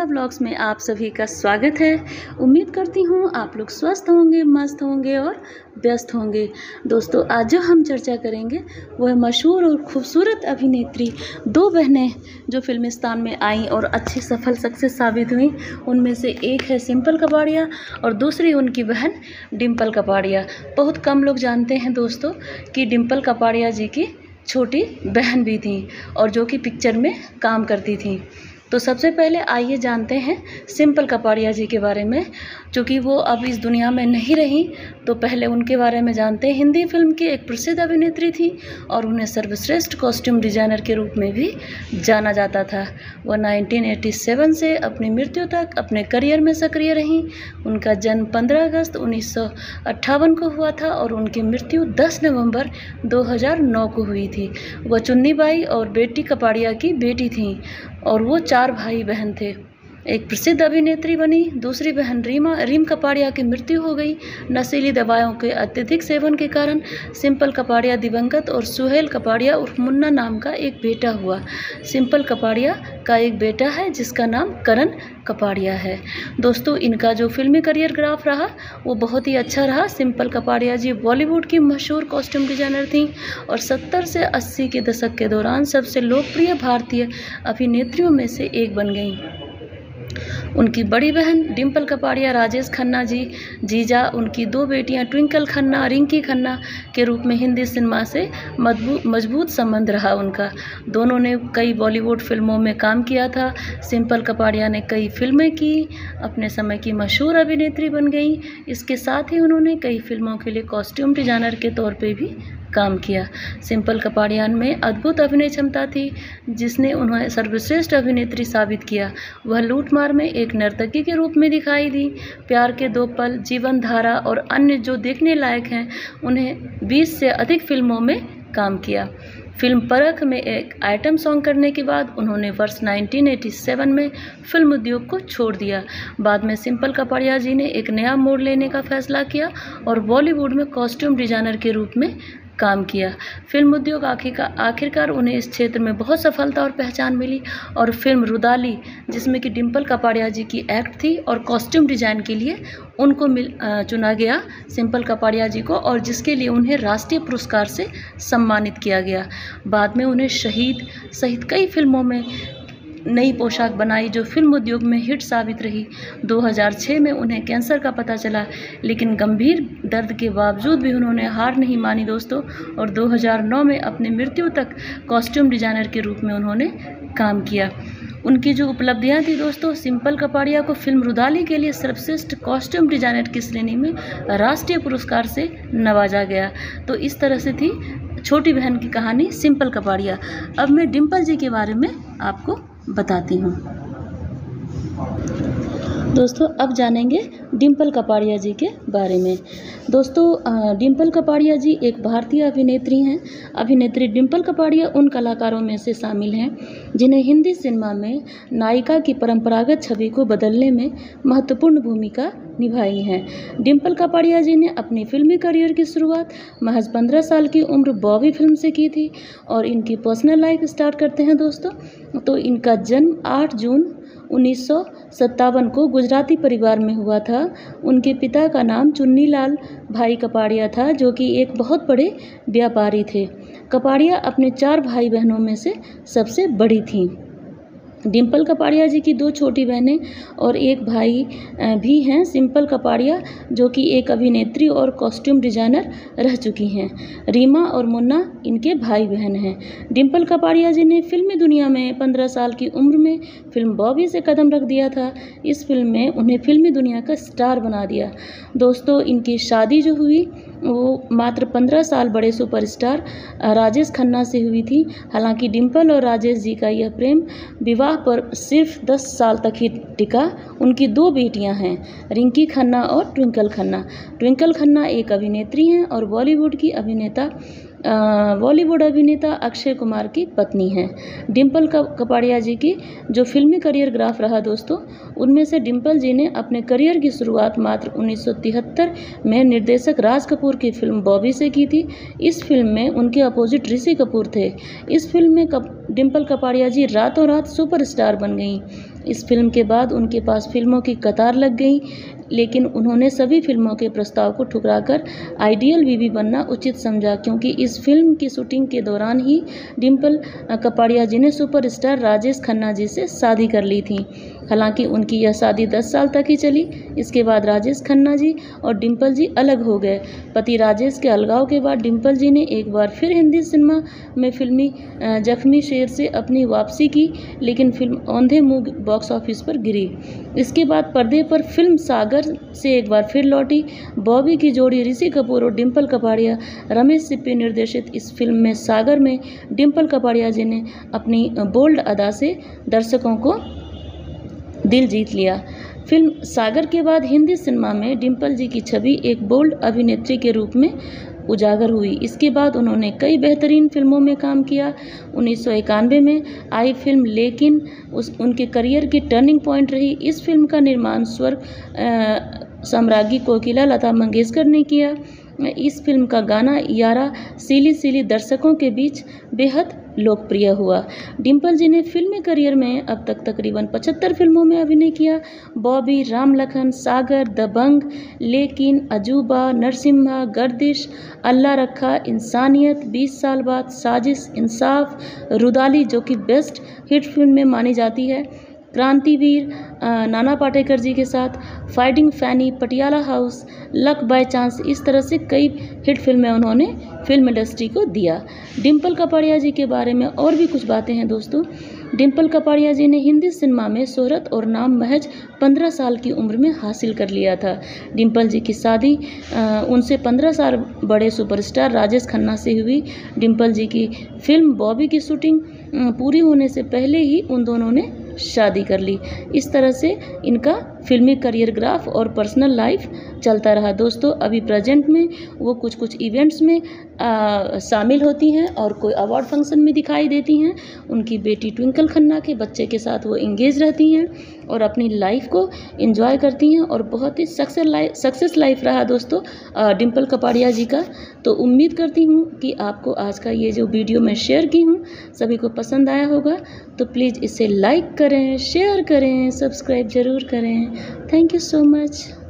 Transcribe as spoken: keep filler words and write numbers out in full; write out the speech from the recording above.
Nanda blogs में आप सभी का स्वागत है। उम्मीद करती हूँ आप लोग स्वस्थ होंगे, मस्त होंगे और व्यस्त होंगे। दोस्तों, आज जो हम चर्चा करेंगे वो है मशहूर और खूबसूरत अभिनेत्री दो बहनें जो फिल्मिस्तान में आईं और अच्छी सफल सक्सेस साबित हुई। उनमें से एक है सिंपल कपाड़िया और दूसरी उनकी बहन डिम्पल कपाड़िया। बहुत कम लोग जानते हैं दोस्तों कि डिम्पल कपाड़िया जी की छोटी बहन भी थी और जो कि पिक्चर में काम करती थी। तो सबसे पहले आइए जानते हैं सिंपल कपाड़िया जी के बारे में। चूँकि वो अब इस दुनिया में नहीं रही तो पहले उनके बारे में जानते हैं। हिंदी फिल्म की एक प्रसिद्ध अभिनेत्री थी और उन्हें सर्वश्रेष्ठ कॉस्ट्यूम डिज़ाइनर के रूप में भी जाना जाता था। वह उन्नीस सौ सत्तासी से अपनी मृत्यु तक अपने करियर में सक्रिय रहीं। उनका जन्म पंद्रह अगस्त उन्नीस सौ अट्ठावन को हुआ था और उनकी मृत्यु दस नवंबर दो हज़ार नौ को हुई थी। वह चुन्नी बाई और बेटी कपाड़िया की बेटी थीं और वो चार भाई बहन थे। एक प्रसिद्ध अभिनेत्री बनी। दूसरी बहन रीमा रीम कपाड़िया की मृत्यु हो गई नशीली दवाओं के अत्यधिक सेवन के कारण। सिंपल कपाड़िया दिवंगत और सुहेल कपाड़िया उर्फ मुन्ना नाम का एक बेटा हुआ। सिंपल कपाड़िया का एक बेटा है जिसका नाम करण कपाड़िया है। दोस्तों, इनका जो फिल्मी करियर ग्राफ रहा वो बहुत ही अच्छा रहा। सिंपल कपाड़िया जी बॉलीवुड की मशहूर कॉस्ट्यूम डिज़ाइनर थीं और सत्तर से अस्सी के दशक के दौरान सबसे लोकप्रिय भारतीय अभिनेत्रियों में से एक बन गईं। उनकी बड़ी बहन डिम्पल कपाड़िया राजेश खन्ना जी जीजा, उनकी दो बेटियां ट्विंकल खन्ना रिंकी खन्ना के रूप में हिंदी सिनेमा से मजबूत मजबूत संबंध रहा उनका। दोनों ने कई बॉलीवुड फिल्मों में काम किया था। सिंपल कपाड़िया ने कई फिल्में की, अपने समय की मशहूर अभिनेत्री बन गई। इसके साथ ही उन्होंने कई फिल्मों के लिए कॉस्ट्यूम डिज़ाइनर के तौर पर भी काम किया। सिंपल कपाड़िया में अद्भुत अभिनय क्षमता थी जिसने उन्हें सर्वश्रेष्ठ अभिनेत्री साबित किया। वह लूटमार में एक नर्तकी के रूप में दिखाई दी। प्यार के दो पल, जीवन धारा और अन्य जो देखने लायक हैं, उन्हें बीस से अधिक फिल्मों में काम किया। फिल्म परख में एक आइटम सॉन्ग करने के बाद उन्होंने वर्ष उन्नीस सौ सत्तासी में फिल्म उद्योग को छोड़ दिया। बाद में सिंपल कपाड़िया जी ने एक नया मोड़ लेने का फैसला किया और बॉलीवुड में कॉस्ट्यूम डिज़ाइनर के रूप में काम किया। फिल्म उद्योग आखिरकार आखिरकार उन्हें इस क्षेत्र में बहुत सफलता और पहचान मिली और फिल्म रुदाली, जिसमें कि डिम्पल कपाड़िया जी की एक्ट थी और कॉस्ट्यूम डिज़ाइन के लिए उनको मिल चुना गया सिंपल कपाड़िया जी को, और जिसके लिए उन्हें राष्ट्रीय पुरस्कार से सम्मानित किया गया। बाद में उन्हें शहीद सहित कई फिल्मों में नई पोशाक बनाई जो फिल्म उद्योग में हिट साबित रही। दो हज़ार छह में उन्हें कैंसर का पता चला, लेकिन गंभीर दर्द के बावजूद भी उन्होंने हार नहीं मानी दोस्तों, और दो हज़ार नौ में अपनी मृत्यु तक कॉस्ट्यूम डिज़ाइनर के रूप में उन्होंने काम किया। उनकी जो उपलब्धियां थी दोस्तों, सिंपल कपाड़िया को फिल्म रुदाली के लिए सर्वश्रेष्ठ कॉस्ट्यूम डिज़ाइनर की श्रेणी में राष्ट्रीय पुरस्कार से नवाजा गया। तो इस तरह से थी छोटी बहन की कहानी सिंपल कपाड़िया। अब मैं डिम्पल जी के बारे में आपको बताती हूँ। दोस्तों, अब जानेंगे डिम्पल कपाड़िया जी के बारे में। दोस्तों, डिम्पल कपाड़िया जी एक भारतीय अभिनेत्री हैं। अभिनेत्री डिम्पल कपाड़िया उन कलाकारों में से शामिल हैं जिन्हें हिंदी सिनेमा में नायिका की परंपरागत छवि को बदलने में महत्वपूर्ण भूमिका निभाई हैं। डिम्पल कपाड़िया जी ने अपनी फिल्मी करियर की शुरुआत महज पंद्रह साल की उम्र बॉबी फिल्म से की थी। और इनकी पर्सनल लाइफ स्टार्ट करते हैं दोस्तों, तो इनका जन्म आठ जून उन्नीस सौ सत्तावन को गुजराती परिवार में हुआ था। उनके पिता का नाम चुन्नीलाल भाई कपाड़िया था जो कि एक बहुत बड़े व्यापारी थे। कपाड़िया अपने चार भाई बहनों में से सबसे बड़ी थीं। डिम्पल कपाड़िया जी की दो छोटी बहनें और एक भाई भी हैं, सिंपल कपाड़िया, जो कि एक अभिनेत्री और कॉस्ट्यूम डिज़ाइनर रह चुकी हैं। रीमा और मुन्ना इनके भाई बहन हैं। डिम्पल कपाड़िया जी ने फिल्मी दुनिया में पंद्रह साल की उम्र में फिल्म बॉबी से कदम रख दिया था। इस फिल्म में उन्हें फिल्मी दुनिया का स्टार बना दिया। दोस्तों, इनकी शादी जो हुई वो मात्र पंद्रह साल बड़े सुपरस्टार राजेश खन्ना से हुई थी। हालांकि डिम्पल और राजेश जी का यह प्रेम विवाह पर सिर्फ दस साल तक ही टिका। उनकी दो बेटियां हैं, रिंकी खन्ना और ट्विंकल खन्ना। ट्विंकल खन्ना एक अभिनेत्री हैं और बॉलीवुड की अभिनेता बॉलीवुड अभिनेता अक्षय कुमार की पत्नी हैं। डिम्पल कपाड़िया जी की जो फिल्मी करियर ग्राफ रहा दोस्तों, उनमें से डिम्पल जी ने अपने करियर की शुरुआत मात्र उन्नीस सौ तिहत्तर में निर्देशक राज कपूर की फिल्म बॉबी से की थी। इस फिल्म में उनके अपोजिट ऋषि कपूर थे। इस फिल्म में कप, डिम्पल कपाड़िया जी रातों रात सुपरस्टार बन गईं। इस फिल्म के बाद उनके पास फिल्मों की कतार लग गई, लेकिन उन्होंने सभी फिल्मों के प्रस्ताव को ठुकराकर आइडियल बीवी बनना उचित समझा, क्योंकि इस फिल्म की शूटिंग के दौरान ही डिम्पल कपाड़िया जी ने सुपरस्टार राजेश खन्ना जी से शादी कर ली थी। हालांकि उनकी यह शादी दस साल तक ही चली। इसके बाद राजेश खन्ना जी और डिम्पल जी अलग हो गए। पति राजेश के अलगाव के बाद डिम्पल जी ने एक बार फिर हिंदी सिनेमा में फिल्मी जख्मी शेर से अपनी वापसी की, लेकिन फिल्म औंधे मुंह बॉक्स ऑफिस पर गिरी। इसके बाद पर्दे पर फिल्म सागर से एक बार फिर लौटी। बॉबी की जोड़ी ऋषि कपूर और डिम्पल कपाड़िया, रमेश सिप्पी निर्देशित इस फिल्म में सागर में डिम्पल कपाड़िया जी ने अपनी बोल्ड अदा से दर्शकों को दिल जीत लिया। फिल्म सागर के बाद हिंदी सिनेमा में डिम्पल जी की छवि एक बोल्ड अभिनेत्री के रूप में उजागर हुई। इसके बाद उन्होंने कई बेहतरीन फिल्मों में काम किया। उन्नीस सौ इक्यानवे में आई फिल्म लेकिन उस उनके करियर की टर्निंग पॉइंट रही। इस फिल्म का निर्माण स्वर्ग साम्राज्ञी कोकिला लता मंगेशकर ने किया। इस फिल्म का गाना यारा सीली सीली दर्शकों के बीच बेहद लोकप्रिय हुआ। डिम्पल जी ने फिल्मी करियर में अब तक तकरीबन पचहत्तर फिल्मों में अभिनय किया। बॉबी, राम लखन, सागर, दबंग, लेकिन, अजूबा, नरसिम्हा, गर्दिश, अल्लाह रखा, इंसानियत, बीस साल बाद, साजिश, इंसाफ, रुदाली जो कि बेस्ट हिट फिल्म में मानी जाती है, क्रांतिवीर नाना पाटेकर जी के साथ, fighting Fanny, Patiala house, luck by chance, इस तरह से कई हिट फिल्में उन्होंने फिल्म इंडस्ट्री को दिया। डिम्पल कपाड़िया जी के बारे में और भी कुछ बातें हैं दोस्तों। डिम्पल कपाड़िया जी ने हिंदी सिनेमा में शोहरत और नाम महज पंद्रह साल की उम्र में हासिल कर लिया था। डिम्पल जी की शादी उनसे पंद्रह साल बड़े सुपरस्टार राजेश खन्ना से हुई। डिम्पल जी की फिल्म बॉबी की शूटिंग पूरी होने से पहले ही उन दोनों ने शादी कर ली। इस तरह से इनका फिल्मी करियर ग्राफ और पर्सनल लाइफ चलता रहा। दोस्तों अभी प्रेजेंट में वो कुछ कुछ इवेंट्स में शामिल होती हैं और कोई अवार्ड फंक्शन में दिखाई देती हैं। उनकी बेटी ट्विंकल खन्ना के बच्चे के साथ वो इंगेज रहती हैं और अपनी लाइफ को एंजॉय करती हैं और बहुत ही सक्सेस लाइफ सक्सेस लाइफ रहा दोस्तों डिम्पल कपाड़िया जी का। तो उम्मीद करती हूँ कि आपको आज का ये जो वीडियो मैं शेयर की हूँ सभी को पसंद आया होगा। तो प्लीज़ इसे लाइक करें, शेयर करें, सब्सक्राइब ज़रूर करें। Thank you so much.